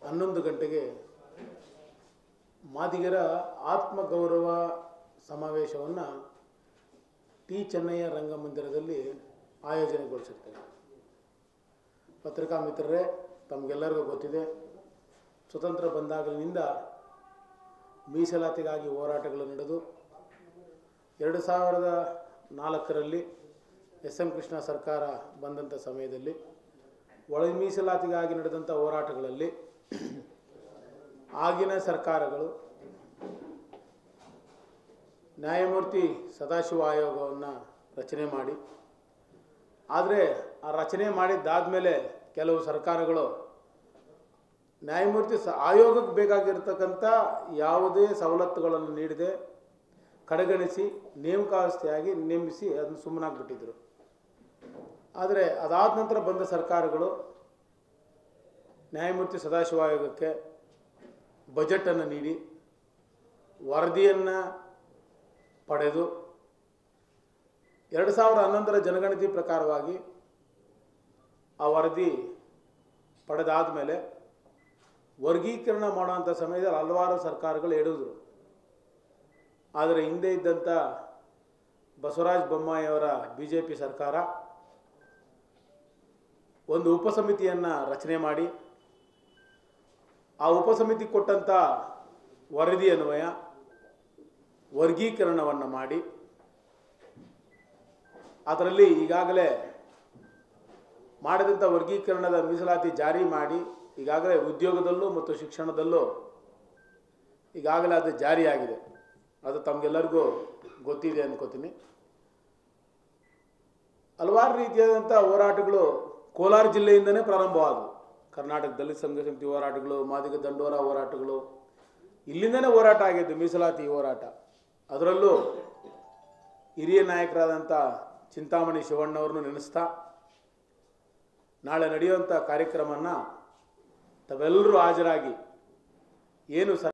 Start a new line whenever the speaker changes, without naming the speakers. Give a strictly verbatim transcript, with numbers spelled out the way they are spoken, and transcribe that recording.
ಹನ್ನೊಂದು ಗಂಟೆಗೆ ಮಾದಿಗರ ಆತ್ಮಗೌರವ ಸಮಾವೇಶವನ್ನು ಟಿ ಚೆನ್ನಯ್ಯ ರಂಗಮಂದಿರದಲ್ಲಿ ಆಯೋಜನೆಗೊಳಿಸಿರ್ತೇವೆ. ಪತ್ರಿಕಾ ಮಿತ್ರರೇ, ತಮಗೆಲ್ಲರಿಗೂ ಗೊತ್ತಿದೆ, ಸ್ವತಂತ್ರ ಬಂದಾಗಲಿನಿಂದ ಮೀಸಲಾತಿಗಾಗಿ ಹೋರಾಟಗಳು ನಡೆದು ಎರಡು ಸಾವಿರದ ನಾಲ್ಕರಲ್ಲಿ ಎಸ್ ಎಂ ಕೃಷ್ಣ ಸರ್ಕಾರ ಬಂದಂಥ ಸಮಯದಲ್ಲಿ ಒಳ ಮೀಸಲಾತಿಗಾಗಿ ನಡೆದಂಥ ಹೋರಾಟಗಳಲ್ಲಿ ಆಗಿನ ಸರ್ಕಾರಗಳು ನ್ಯಾಯಮೂರ್ತಿ ಸದಾಶಿವ ಆಯೋಗವನ್ನು ರಚನೆ ಮಾಡಿ, ಆದರೆ ಆ ರಚನೆ ಮಾಡಿದ್ದಾದಮೇಲೆ ಕೆಲವು ಸರ್ಕಾರಗಳು ನ್ಯಾಯಮೂರ್ತಿ ಸ ಆಯೋಗಕ್ಕೆ ಬೇಕಾಗಿರ್ತಕ್ಕಂಥ ಯಾವುದೇ ಸವಲತ್ತುಗಳನ್ನು ನೀಡದೆ ಕಡೆಗಣಿಸಿ ನೇಮಕಾವಸ್ಥೆಯಾಗಿ ನೇಮಿಸಿ ಅದನ್ನು ಸುಮ್ಮನಾಗ್ಬಿಟ್ಟಿದ್ರು. ಆದರೆ ಅದಾದ ನಂತರ ಬಂದ ಸರ್ಕಾರಗಳು ನ್ಯಾಯಮೂರ್ತಿ ಸದಾಶಿವ ಆಯೋಗಕ್ಕೆ ಬಜೆಟನ್ನು ನೀಡಿ ವರದಿಯನ್ನು ಪಡೆದು ಎರಡು ಸಾವಿರದ ಹನ್ನೊಂದರ ಜನಗಣತಿ ಪ್ರಕಾರವಾಗಿ ಆ ವರದಿ ಪಡೆದಾದ ಮೇಲೆ ವರ್ಗೀಕರಣ ಮಾಡುವಂಥ ಸಮಯದಲ್ಲಿ ಹಲವಾರು ಸರ್ಕಾರಗಳು ಎಡುದ್ರು. ಆದರೆ ಹಿಂದೆ ಇದ್ದಂಥ ಬಸವರಾಜ ಬೊಮ್ಮಾಯಿಯವರ ಬಿ ಜೆ ಪಿ ಸರ್ಕಾರ ಒಂದು ಉಪಸಮಿತಿಯನ್ನು ರಚನೆ ಮಾಡಿ ಆ ಉಪಸಮಿತಿ ಕೊಟ್ಟಂಥ ವರದಿ ಅನ್ವಯ ವರ್ಗೀಕರಣವನ್ನು ಮಾಡಿ ಅದರಲ್ಲಿ ಈಗಾಗಲೇ ಮಾಡಿದಂಥ ವರ್ಗೀಕರಣದ ಮೀಸಲಾತಿ ಜಾರಿ ಮಾಡಿ ಈಗಾಗಲೇ ಉದ್ಯೋಗದಲ್ಲೂ ಮತ್ತು ಶಿಕ್ಷಣದಲ್ಲೂ ಈಗಾಗಲೇ ಅದು ಜಾರಿಯಾಗಿದೆ. ಅದು ತಮಗೆಲ್ಲರಿಗೂ ಗೊತ್ತಿದೆ ಅನ್ಕೋತೀನಿ. ಹಲವಾರು ರೀತಿಯಾದಂಥ ಹೋರಾಟಗಳು ಕೋಲಾರ ಜಿಲ್ಲೆಯಿಂದನೇ ಪ್ರಾರಂಭವಾದವು. ಕರ್ನಾಟಕ ದಲಿತ ಸಂಘ ಸಮಿತಿ ಹೋರಾಟಗಳು, ಮಾದಿಗ ದಂಡೋರ ಹೋರಾಟಗಳು ಇಲ್ಲಿಂದನೇ ಹೋರಾಟ ಆಗಿದ್ದು, ಮೀಸಲಾತಿ ಹೋರಾಟ. ಅದರಲ್ಲೂ ಹಿರಿಯ ನಾಯಕರಾದಂಥ ಚಿಂತಾಮಣಿ ಶಿವಣ್ಣವ್ರನ್ನು ನೆನೆಸ್ತಾ ನಾಳೆ ನಡೆಯುವಂಥ ಕಾರ್ಯಕ್ರಮವನ್ನು ತಾವೆಲ್ಲರೂ ಹಾಜರಾಗಿ ಏನು ಸ